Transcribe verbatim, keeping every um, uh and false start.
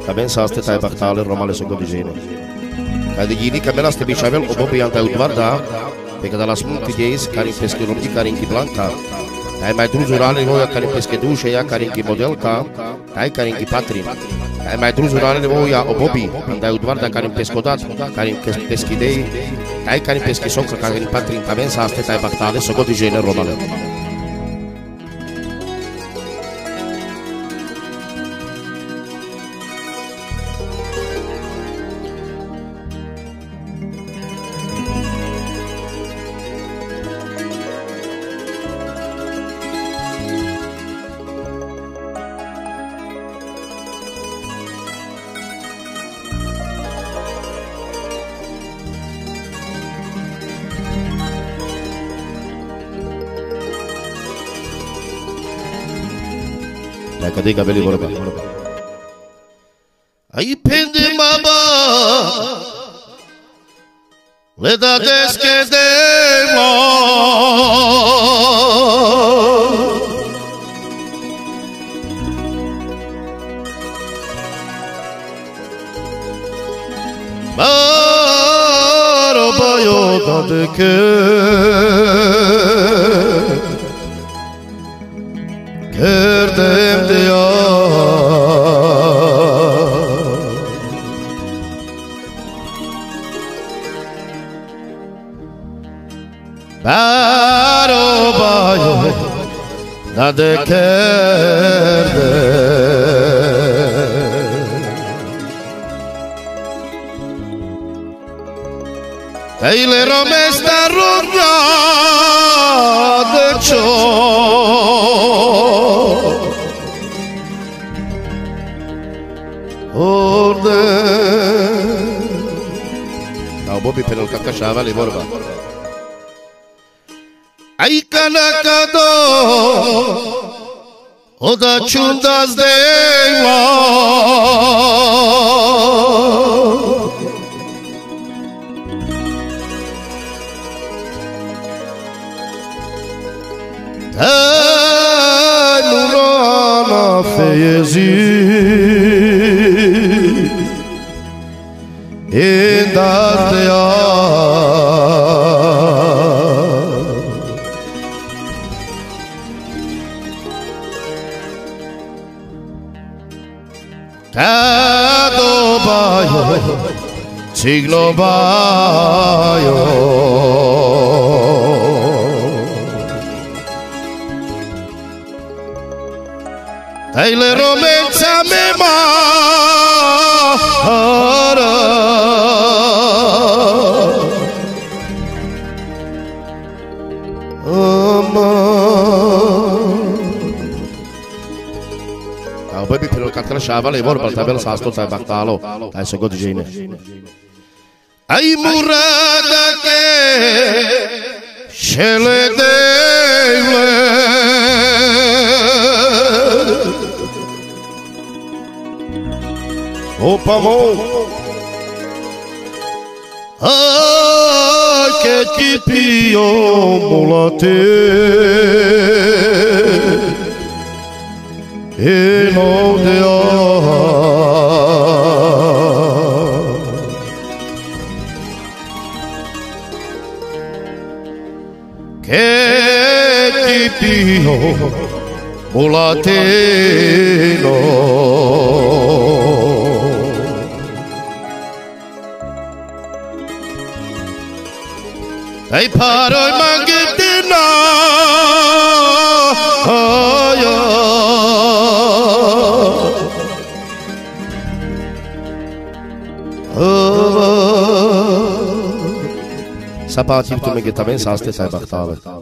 Também saste tai baktale romale so godijene. Kada gini kamela ste bichavel obobi anta udvarda, pega dalas multideis karin peske romdi karin ki blanca. Tai mai druzurale voia karin peske duše ja karin ki modelka, tai karin ki patrin. Tai mai druzurale voia obobi anta udvarda karin peskodat, karin peski dei, tai karin peske soca karin patrin também saste tai baktale so godijene romale. Cadê cabelo borba? Aí pende baba, le da desque demo, baro bayo da de que Kerdem diyor Baro bayo Nade kerde Eile romesta rugna de cho Orde Au Bobby pe el cacășava le vorba Ai canacado O da ciundas de la Ai murana feiezi Indatea Tado bayo Siglo bayo Eile romența me mara Au Bobby pe el cacășava le vorba tabel sa ascolta baktalo tai so godijene Ai murada ke shele deile Opa mão Ai que tipio mulate E não deu Que tipio mulatino Ai paroi mangitina Aya Sapatim tu me também saste sai baktale